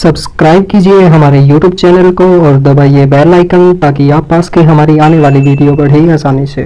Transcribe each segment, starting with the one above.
Subscribe कीजिए हमारे YouTube channel को और दबाइए बेल आइकन ताकि आप पास के हमारी आने वाली वीडियो बढ़े आसानी से।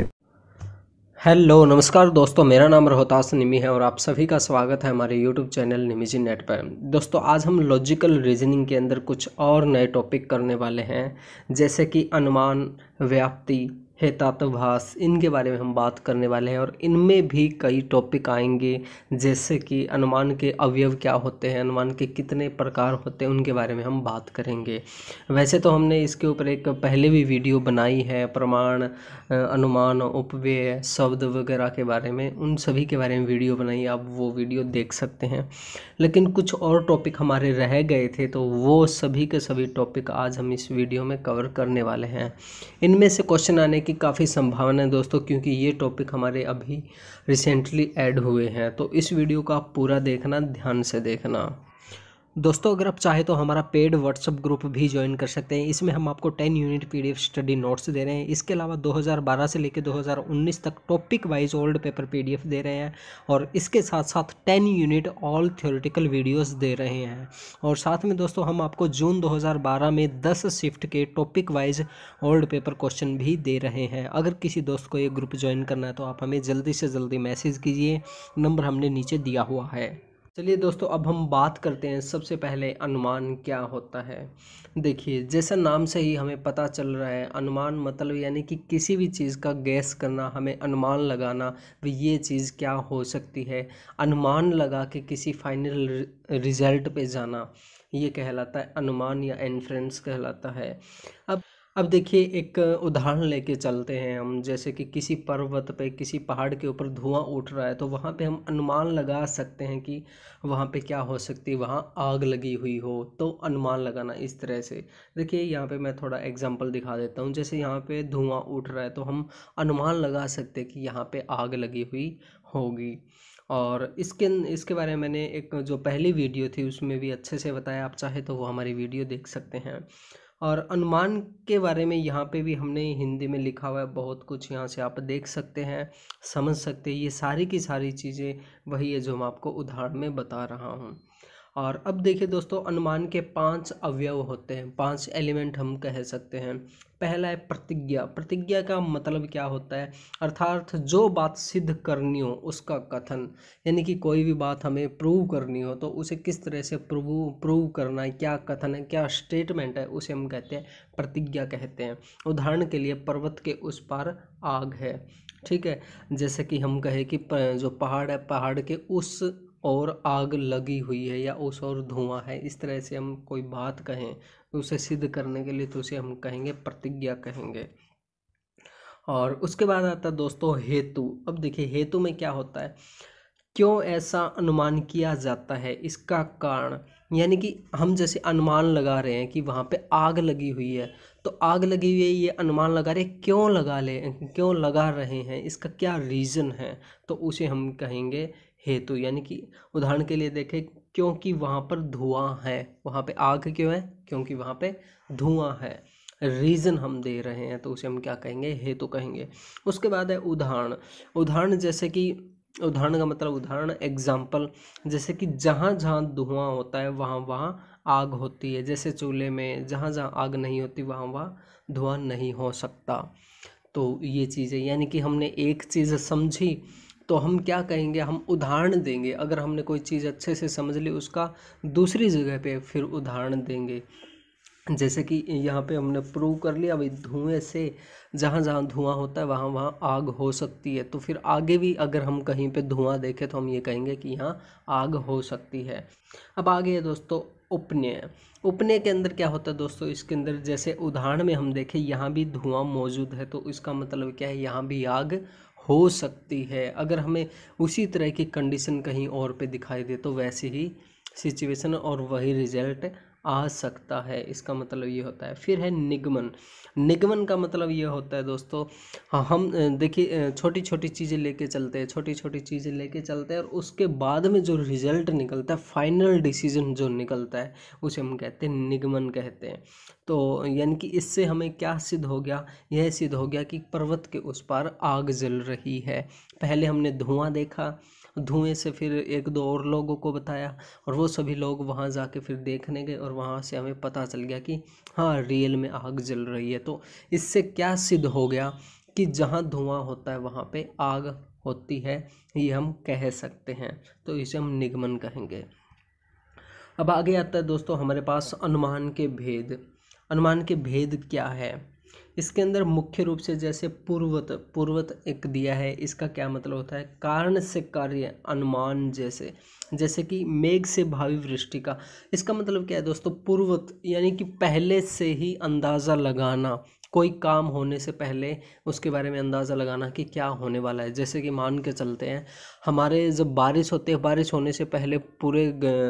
हेलो नमस्कार दोस्तों, मेरा नाम रोहतास निमी है और आप सभी का स्वागत है हमारे YouTube चैनल निमिजी नेट पर। दोस्तों, आज हम लॉजिकल रीजनिंग के अंदर कुछ और नए टॉपिक करने वाले हैं, जैसे कि अनुमान, व्याप्ति, हेतात्वाभास, इनके बारे में हम बात करने वाले हैं। और इनमें भी कई टॉपिक आएंगे, जैसे कि अनुमान के अवयव क्या होते हैं, अनुमान के कितने प्रकार होते हैं, उनके बारे में हम बात करेंगे। वैसे तो हमने इसके ऊपर एक पहले भी वीडियो बनाई है, प्रमाण, अनुमान, उपव्यय, शब्द वगैरह के बारे में, उन सभी के बारे में वीडियो बनाई, आप वो वीडियो देख सकते हैं। लेकिन कुछ और टॉपिक हमारे रह गए थे, तो वो सभी के सभी टॉपिक आज हम इस वीडियो में कवर करने वाले हैं। इनमें से क्वेश्चन आने की काफ़ी संभावना है दोस्तों, क्योंकि ये टॉपिक हमारे अभी रिसेंटली ऐड हुए हैं। तो इस वीडियो को आप पूरा देखना, ध्यान से देखना। दोस्तों, अगर आप चाहे तो हमारा पेड व्हाट्सएप ग्रुप भी ज्वाइन कर सकते हैं। इसमें हम आपको 10 यूनिट PDF स्टडी नोट्स दे रहे हैं। इसके अलावा 2012 से लेकर 2019 तक topic wise old paper PDF दे रहे हैं, और इसके साथ साथ 10 यूनिट ऑल थ्योरेटिकल वीडियोस दे रहे हैं। और साथ में दोस्तों, हम आपको जून 2012 में 10 शिफ्ट के topic wise old paper question भी दे रहे हैं। अगर किसी दोस्त को ये ग्रुप ज्वाइन करना है तो आप हमें जल्दी से जल्दी मैसेज कीजिए, नंबर हमने नीचे दिया हुआ है। चलिए दोस्तों, अब हम बात करते हैं। सबसे पहले अनुमान क्या होता है। देखिए, जैसा नाम से ही हमें पता चल रहा है, अनुमान मतलब यानी कि किसी भी चीज़ का गैस करना, हमें अनुमान लगाना भी ये चीज़ क्या हो सकती है। अनुमान लगा के किसी फाइनल रिजल्ट पे जाना, ये कहलाता है अनुमान या इन्फरेंस कहलाता है। अब देखिए, एक उदाहरण लेके चलते हैं हम। जैसे कि किसी पर्वत पे, किसी पहाड़ के ऊपर धुआं उठ रहा है, तो वहाँ पे हम अनुमान लगा सकते हैं कि वहाँ पे क्या हो सकती है, वहाँ आग लगी हुई हो। तो अनुमान लगाना इस तरह से। देखिए, यहाँ पे मैं थोड़ा एग्जांपल दिखा देता हूँ। जैसे यहाँ पे धुआं उठ रहा है, तो हम अनुमान लगा सकते हैं कि यहाँ पे आग लगी हुई होगी। और इसके बारे में मैंने एक जो पहली वीडियो थी उसमें भी अच्छे से बताया, आप चाहे तो वो हमारी वीडियो देख सकते हैं। और अनुमान के बारे में यहाँ पे भी हमने हिंदी में लिखा हुआ है बहुत कुछ, यहाँ से आप देख सकते हैं, समझ सकते हैं। ये सारी की सारी चीज़ें वही है जो मैं आपको उदाहरण में बता रहा हूँ। और अब देखिए दोस्तों, अनुमान के 5 अवयव होते हैं, 5 एलिमेंट हम कह सकते हैं। पहला है प्रतिज्ञा। प्रतिज्ञा का मतलब क्या होता है, अर्थात जो बात सिद्ध करनी हो उसका कथन। यानी कि कोई भी बात हमें प्रूव करनी हो तो उसे किस तरह से प्रूव करना है, क्या कथन है, क्या स्टेटमेंट है, उसे हम कहते हैं प्रतिज्ञा कहते हैं। उदाहरण के लिए, पर्वत के उस पार आग है, ठीक है। जैसे कि हम कहें कि जो पहाड़ है, पहाड़ के उस और आग लगी हुई है, या उस और धुआं है। इस तरह से हम कोई बात कहें उसे सिद्ध करने के लिए, तो उसे हम कहेंगे प्रतिज्ञा कहेंगे। और उसके बाद आता है दोस्तों हेतु। अब देखिए, हेतु में क्या होता है, क्यों ऐसा अनुमान किया जाता है, इसका कारण। यानी कि हम जैसे अनुमान लगा रहे हैं कि वहाँ पे आग लगी हुई है, तो आग लगी हुई है, ये अनुमान लगा रहे, क्यों लगा रहे हैं, इसका क्या रीज़न है, तो उसे हम कहेंगे हेतु। यानी कि उदाहरण के लिए देखें, क्योंकि वहाँ पर धुआं है, वहाँ पे आग क्यों है, क्योंकि वहाँ पे धुआं है। रीज़न हम दे रहे हैं, तो उसे हम क्या कहेंगे, हेतु कहेंगे। उसके बाद है उदाहरण। उदाहरण जैसे कि, उदाहरण का मतलब उदाहरण, एग्जाम्पल। जैसे कि जहाँ जहाँ धुआं होता है वहाँ वहाँ आग होती है। जैसे चूल्हे में जहाँ जहाँ आग नहीं होती वहाँ वहाँ धुआं नहीं हो सकता। तो ये चीज़ें, यानी कि हमने एक चीज़ समझी तो हम क्या कहेंगे, हम उदाहरण देंगे। अगर हमने कोई चीज़ अच्छे से समझ ली, उसका दूसरी जगह पे फिर उदाहरण देंगे। जैसे कि यहाँ पे हमने प्रूव कर लिया भाई, धुएं से जहाँ जहाँ धुआं होता है वहाँ वहाँ आग हो सकती है। तो फिर आगे भी अगर हम कहीं पे धुआं देखें तो हम ये कहेंगे कि यहाँ आग हो सकती है। अब आगे है दोस्तों उपनय। उपनय के अंदर क्या होता है दोस्तों, इसके अंदर जैसे उदाहरण में हम देखें, यहाँ भी धुआं मौजूद है, तो इसका मतलब क्या है, यहाँ भी आग हो सकती है। अगर हमें उसी तरह की कंडीशन कहीं और पे दिखाई दे तो वैसी ही सिचुएशन और वही रिजल्ट आ सकता है, इसका मतलब ये होता है। फिर है निगमन। निगमन का मतलब ये होता है दोस्तों, हाँ, हम देखिए छोटी छोटी चीज़ें लेके चलते हैं, छोटी छोटी चीज़ें लेके चलते हैं, और उसके बाद में जो रिजल्ट निकलता है, फाइनल डिसीजन जो निकलता है, उसे हम कहते हैं निगमन कहते हैं। तो यानी कि इससे हमें क्या सिद्ध हो गया, यह सिद्ध हो गया कि पर्वत के उस पार आग जल रही है। पहले हमने धुआं देखा, धुएं से फिर एक दो और लोगों को बताया और वो सभी लोग वहाँ जाके फिर देखने गए और वहाँ से हमें पता चल गया कि हाँ रियल में आग जल रही है। तो इससे क्या सिद्ध हो गया कि जहाँ धुआं होता है वहाँ पे आग होती है, ये हम कह सकते हैं। तो इसे हम निगमन कहेंगे। अब आगे आता है दोस्तों हमारे पास अनुमान के भेद। अनुमान के भेद क्या है? इसके अंदर मुख्य रूप से जैसे पूर्वत, पूर्वत एक दिया है, इसका क्या मतलब होता है? कारण से कार्य अनुमान, जैसे कि मेघ से भावी वृष्टि का। इसका मतलब क्या है दोस्तों? पूर्वत यानी कि पहले से ही अंदाज़ा लगाना, कोई काम होने से पहले उसके बारे में अंदाज़ा लगाना कि क्या होने वाला है। जैसे कि मान के चलते हैं हमारे जब बारिश होती है, बारिश होने से पहले पूरे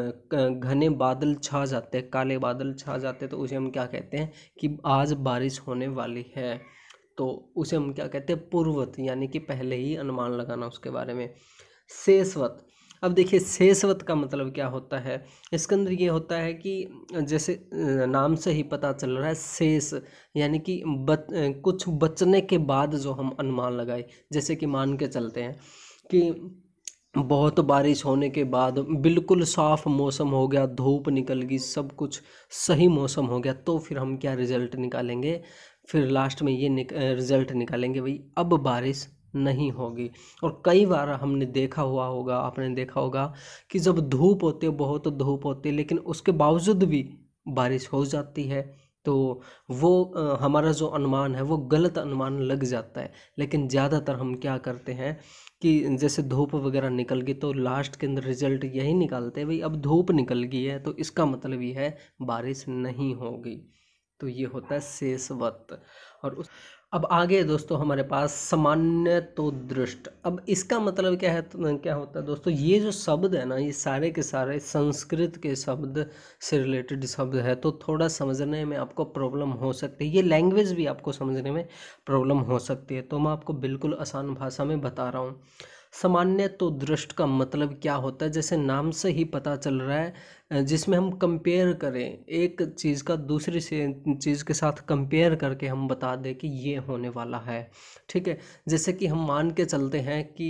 घने बादल छा जाते हैं, काले बादल छा जाते हैं, तो उसे हम क्या कहते हैं कि आज बारिश होने वाली है। तो उसे हम क्या कहते हैं? पूर्वत, यानी कि पहले ही अनुमान लगाना उसके बारे में। शेषवत। अब देखिए शेषवत का मतलब क्या होता है? इसके अंदर ये होता है कि जैसे नाम से ही पता चल रहा है, शेष यानी कि कुछ बचने के बाद जो हम अनुमान लगाए। जैसे कि मान के चलते हैं कि बहुत बारिश होने के बाद बिल्कुल साफ मौसम हो गया, धूप निकल गई, सब कुछ सही मौसम हो गया, तो फिर हम क्या रिजल्ट निकालेंगे? फिर लास्ट में ये रिजल्ट निकालेंगे भाई अब बारिश नहीं होगी। और कई बार हमने देखा हुआ होगा, आपने देखा होगा कि जब धूप होती है, बहुत धूप होती है, लेकिन उसके बावजूद भी बारिश हो जाती है। तो वो हमारा जो अनुमान है वो गलत अनुमान लग जाता है। लेकिन ज़्यादातर हम क्या करते हैं कि जैसे धूप वगैरह निकल गई तो लास्ट के अंदर रिजल्ट यही निकालते हैं भाई अब धूप निकल गई है तो इसका मतलब ये है बारिश नहीं होगी। तो ये होता है शेषवत। और अब आगे दोस्तों हमारे पास सामान्य तो दृष्ट। अब इसका मतलब क्या है? तो क्या होता है दोस्तों, ये जो शब्द है ना, ये सारे के सारे संस्कृत के शब्द से रिलेटेड शब्द है, तो थोड़ा समझने में आपको प्रॉब्लम हो सकती है। ये लैंग्वेज भी आपको समझने में प्रॉब्लम हो सकती है, तो मैं आपको बिल्कुल आसान भाषा में बता रहा हूँ। सामान्य तो दृष्ट का मतलब क्या होता है? जैसे नाम से ही पता चल रहा है, जिसमें हम कंपेयर करें एक चीज़ का दूसरी से चीज़ के साथ कंपेयर करके हम बता दें कि ये होने वाला है। ठीक है, जैसे कि हम मान के चलते हैं कि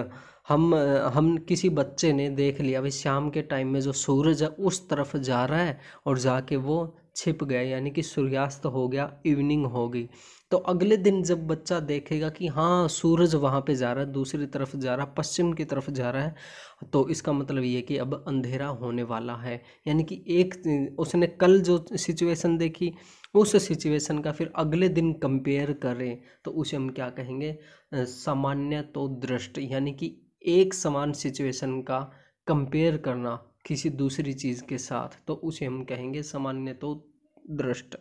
हम किसी बच्चे ने देख लिया भाई शाम के टाइम में जो सूरज है उस तरफ जा रहा है और जाके वो छिप गया, यानी कि सूर्यास्त हो गया, इवनिंग हो गई। तो अगले दिन जब बच्चा देखेगा कि हाँ सूरज वहाँ पे जा रहा है, दूसरी तरफ जा रहा है, पश्चिम की तरफ जा रहा है, तो इसका मतलब ये कि अब अंधेरा होने वाला है। यानी कि एक उसने कल जो सिचुएशन देखी उस सिचुएशन का फिर अगले दिन कंपेयर करें तो उसे हम क्या कहेंगे? सामान्य तो दृष्ट, यानी कि एक समान सिचुएशन का कंपेयर करना किसी दूसरी चीज़ के साथ, तो उसे हम कहेंगे सामान्य तो दृष्ट।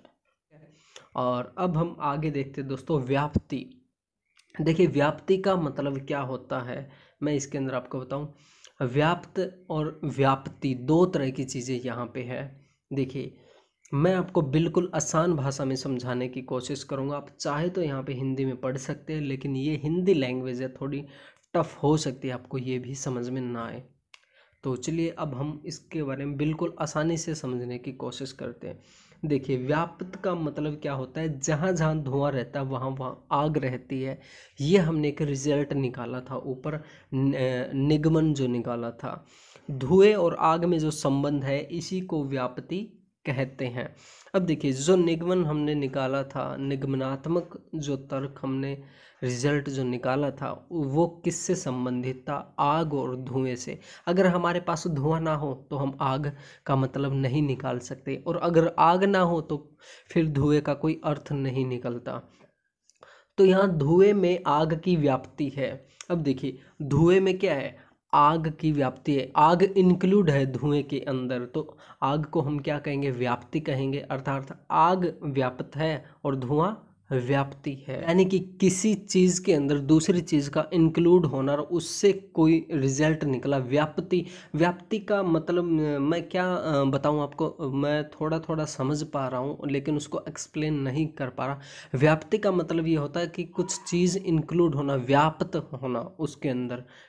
और अब हम आगे देखते हैं दोस्तों व्याप्ति। देखिए व्याप्ति का मतलब क्या होता है, मैं इसके अंदर आपको बताऊं। व्याप्त और व्याप्ति दो तरह की चीज़ें यहाँ पे है। देखिए मैं आपको बिल्कुल आसान भाषा में समझाने की कोशिश करूँगा। आप चाहे तो यहाँ पे हिंदी में पढ़ सकते हैं, लेकिन ये हिंदी लैंग्वेज है, थोड़ी टफ हो सकती है, आपको ये भी समझ में ना आए। तो चलिए अब हम इसके बारे में बिल्कुल आसानी से समझने की कोशिश करते हैं। देखिए व्याप्त का मतलब क्या होता है? जहाँ जहाँ धुआं रहता है वहाँ वहाँ आग रहती है। ये हमने एक रिजल्ट निकाला था ऊपर, निगमन जो निकाला था। धुएं और आग में जो संबंध है इसी को व्याप्ति कहते हैं। अब देखिए जो निगमन हमने निकाला था, निगमनात्मक जो तर्क हमने रिजल्ट जो निकाला था वो किससे संबंधित था? आग और धुएं से। अगर हमारे पास धुआं ना हो तो हम आग का मतलब नहीं निकाल सकते, और अगर आग ना हो तो फिर धुएं का कोई अर्थ नहीं निकलता। तो यहाँ धुएं में आग की व्याप्ति है। अब देखिए धुएं में क्या है? आग की व्याप्ति है, आग इंक्लूड है धुएं के अंदर, तो आग को हम क्या कहेंगे? व्याप्ति कहेंगे। अर्थात आग व्याप्त है और धुआं व्याप्ति है, यानी कि किसी चीज़ के अंदर दूसरी चीज़ का इंक्लूड होना और उससे कोई रिजल्ट निकला, व्याप्ति। व्याप्ति का मतलब मैं क्या बताऊं आपको, मैं थोड़ा थोड़ा समझ पा रहा हूं लेकिन उसको एक्सप्लेन नहीं कर पा रहा। व्याप्ति का मतलब ये होता है कि कुछ चीज़ इंक्लूड होना, व्याप्त होना उसके अंदर।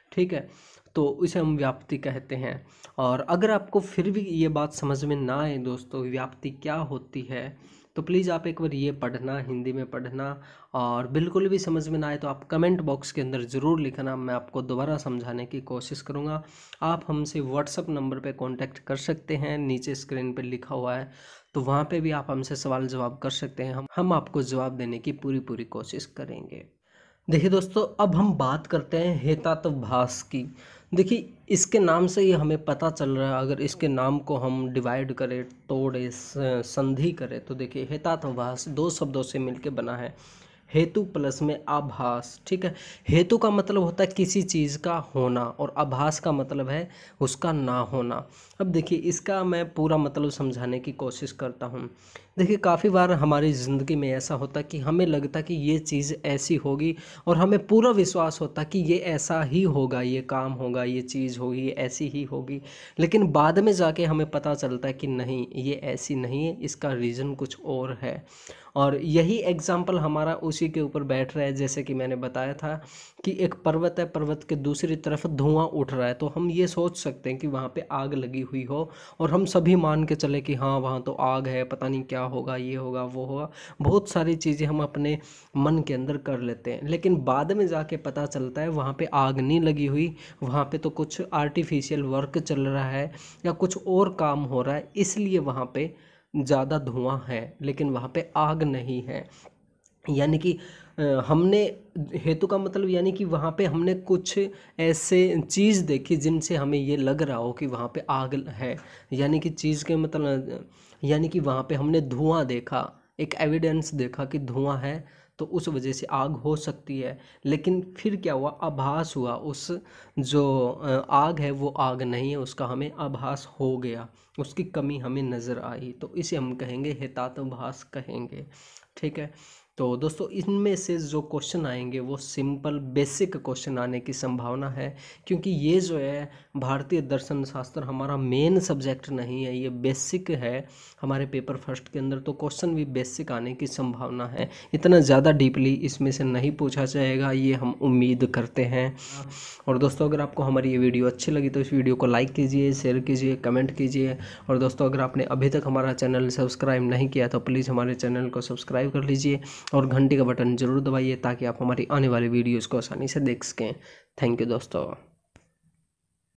ठीक है, तो इसे हम व्याप्ति कहते हैं। और अगर आपको फिर भी ये बात समझ में ना आए दोस्तों व्याप्ति क्या होती है, तो प्लीज़ आप एक बार ये पढ़ना, हिंदी में पढ़ना, और बिल्कुल भी समझ में ना आए तो आप कमेंट बॉक्स के अंदर ज़रूर लिखना, मैं आपको दोबारा समझाने की कोशिश करूँगा। आप हमसे व्हाट्सअप नंबर पे कांटेक्ट कर सकते हैं, नीचे स्क्रीन पे लिखा हुआ है, तो वहाँ पे भी आप हमसे सवाल जवाब कर सकते हैं। हम आपको जवाब देने की पूरी कोशिश करेंगे। देखिए दोस्तों, अब हम बात करते हैं हेतात्वभास की। देखिए, इसके नाम से ही हमें पता चल रहा है, अगर इसके नाम को हम डिवाइड करें, तोड़े, संधि करें, तो देखिए हेतात्वभास दो शब्दों से मिलकर बना है, हेतु प्लस में आभास। ठीक है, हेतु का मतलब होता है किसी चीज़ का होना, और आभास का मतलब है उसका ना होना। अब देखिए, इसका मैं पूरा मतलब समझाने की कोशिश करता हूँ। देखिए, काफ़ी बार हमारी ज़िंदगी में ऐसा होता है कि हमें लगता कि ये चीज़ ऐसी होगी, और हमें पूरा विश्वास होता कि ये ऐसा ही होगा, ये काम होगा, ये चीज़ होगी, ये ऐसी ही होगी। लेकिन बाद में जाके हमें पता चलता है कि नहीं, ये ऐसी नहीं है, इसका रीज़न कुछ और है। और यही एग्जाम्पल हमारा उसी के ऊपर बैठ रहा है, जैसे कि मैंने बताया था कि एक पर्वत है, पर्वत के दूसरी तरफ धुआं उठ रहा है, तो हम ये सोच सकते हैं कि वहाँ पे आग लगी हुई हो, और हम सभी मान के चले कि हाँ वहाँ तो आग है, पता नहीं क्या होगा, ये होगा वो होगा, बहुत सारी चीज़ें हम अपने मन के अंदर कर लेते हैं। लेकिन बाद में जाके पता चलता है वहाँ पे आग नहीं लगी हुई, वहाँ पे तो कुछ आर्टिफिशियल वर्क चल रहा है या कुछ और काम हो रहा है, इसलिए वहाँ पे ज़्यादा धुआं है, लेकिन वहाँ पे आग नहीं है। यानी कि हमने, हेतु का मतलब यानी कि वहाँ पे हमने कुछ ऐसे चीज़ देखी जिनसे हमें ये लग रहा हो कि वहाँ पे आग है। यानी कि चीज़ के मतलब, यानी कि वहाँ पे हमने धुआं देखा, एक एविडेंस देखा कि धुआं है, तो उस वजह से आग हो सकती है। लेकिन फिर क्या हुआ, आभास हुआ, उस जो आग है वो आग नहीं है, उसका हमें आभास हो गया, उसकी कमी हमें नज़र आई, तो इसे हम कहेंगे हेतात्वभास कहेंगे। ठीक है, तो दोस्तों इनमें से जो क्वेश्चन आएंगे वो सिंपल बेसिक क्वेश्चन आने की संभावना है, क्योंकि ये जो है भारतीय दर्शन शास्त्र हमारा मेन सब्जेक्ट नहीं है, ये बेसिक है हमारे पेपर फर्स्ट के अंदर, तो क्वेश्चन भी बेसिक आने की संभावना है। इतना ज़्यादा डीपली इसमें से नहीं पूछा जाएगा, ये हम उम्मीद करते हैं। और दोस्तों, अगर आपको हमारी ये वीडियो अच्छी लगी तो इस वीडियो को लाइक कीजिए, शेयर कीजिए, कमेंट कीजिए। और दोस्तों, अगर आपने अभी तक हमारा चैनल सब्सक्राइब नहीं किया तो प्लीज़ हमारे चैनल को सब्सक्राइब कर लीजिए, और घंटी का बटन ज़रूर दबाइए ताकि आप हमारी आने वाली वीडियोज़ को आसानी से देख सकें। थैंक यू दोस्तों।